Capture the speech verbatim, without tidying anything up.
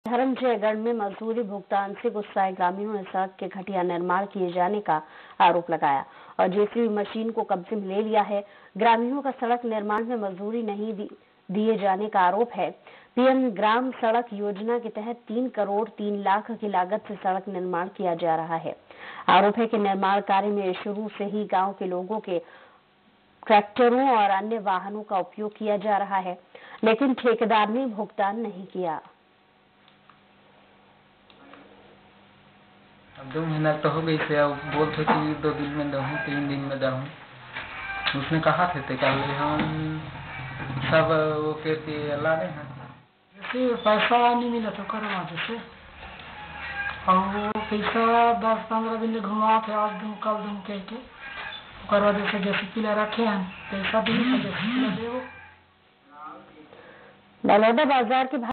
धर्मजयगढ़ में मजदूरी भुगतान से गुस्साए ग्रामीणों ने सड़क के घटिया निर्माण किए जाने का आरोप लगाया और जेसीबी मशीन को कब्जे में ले लिया है। ग्रामीणों का सड़क निर्माण में मजदूरी नहीं दी, दिए जाने का आरोप है। पीएम ग्राम सड़क योजना के तहत तीन करोड़ तीन लाख की लागत से सड़क निर्माण किया जा रहा है। आरोप है कि निर्माण कार्य में शुरू से ही गाँव के लोगों के ट्रैक्टरों और अन्य वाहनों का उपयोग किया जा रहा है, लेकिन ठेकेदार ने भुगतान नहीं किया। अब दो महीना तो हो गई से, अब बोलते कि दो दिन में दूँ, तीन दिन में दूँ। उसने कहा थे तो कल हम सब वो कहते ला रहे हैं। जैसे पैसा नहीं मिला तो करवा जैसे, और वो पैसा दस पंद्रह दिन में घुमा के आज दूँ कल दूँ कह के करवा जैसे जैसे पिला रखे हैं पैसा भी नहीं जैसे पिला दे वो। बलौदा बाजार के